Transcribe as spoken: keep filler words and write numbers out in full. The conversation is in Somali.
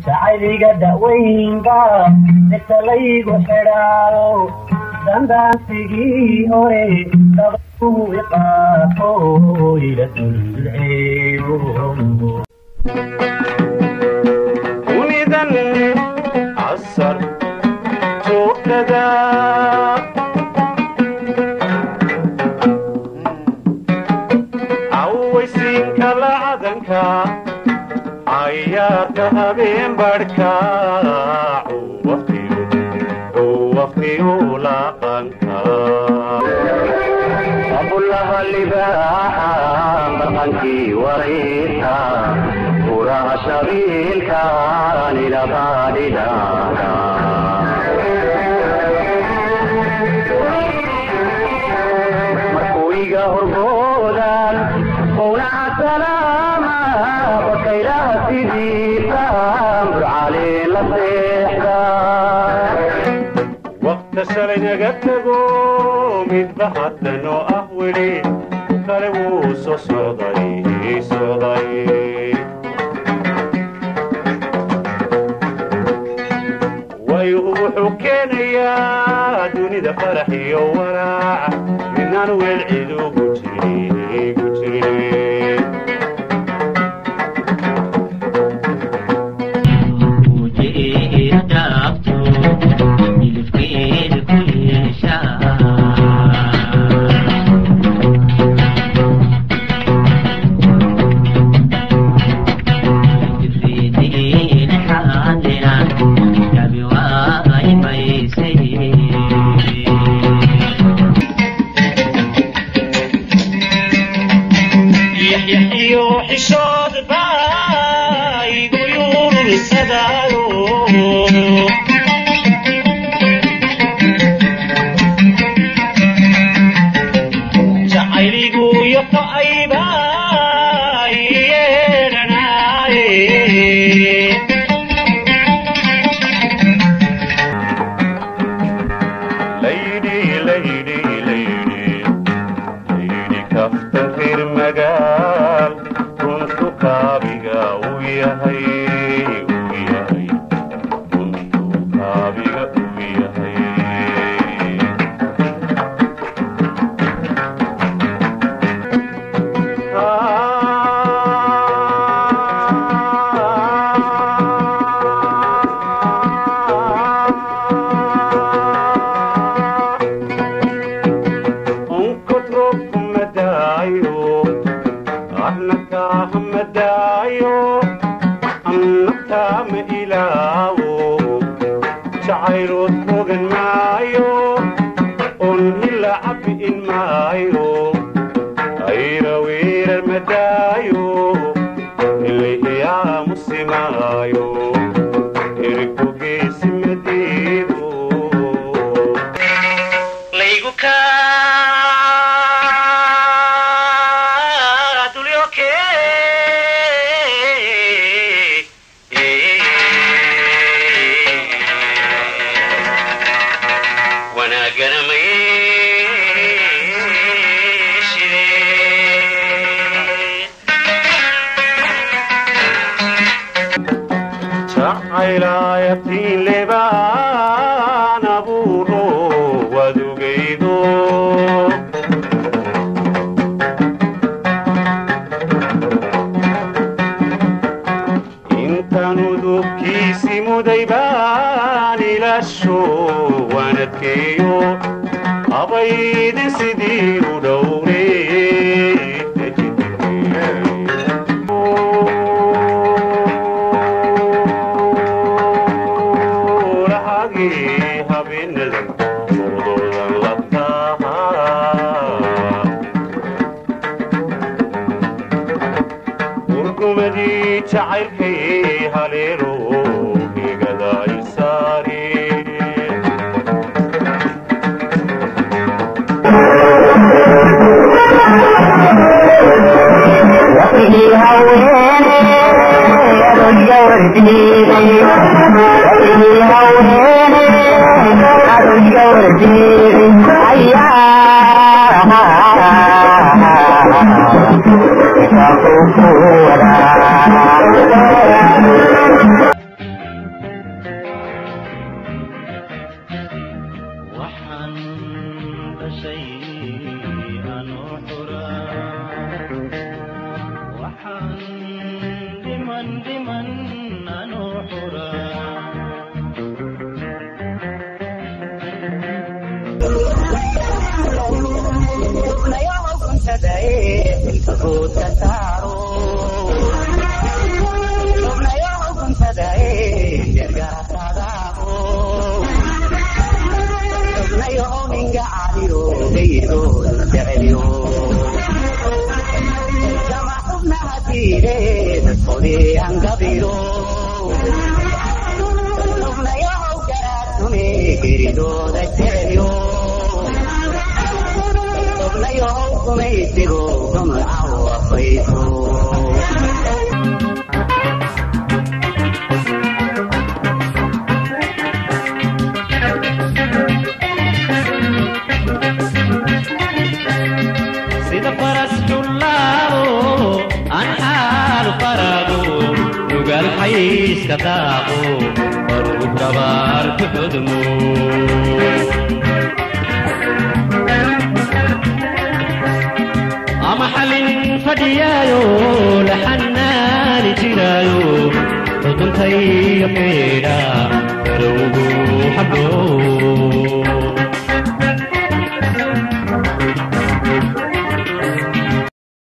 jacayliga da'weynba intalaygu xidhaayo dandaansigii hore dabuu iqaafo ila dulceebo unidan casar joogtada awaysiinka lacadanka ayaarka habeen barhka waqtiyu laqanka abulaha libaaxa maqankii waraysa buraha shabiilka nilabaadhidhaaka markuu iga horboodan qowlaca salaama bakaylaha sidiisaan burcaleen la seexda waqta shalay naga tago midba haddanoo ah weli ku kale wuu soo socday socday wayu wuxuu keenayaa dunida farax iyo walaaca midnaan weel cid ugu jirin ugu jirin quman anuu xuraa sida faraskullaabo aan xaal farago nugaal xayska daaqo baruu gabaar ku xudmo ama xalin fadhiyaayo la xanaani jiraayo xuduntay feedha barowgu xaboo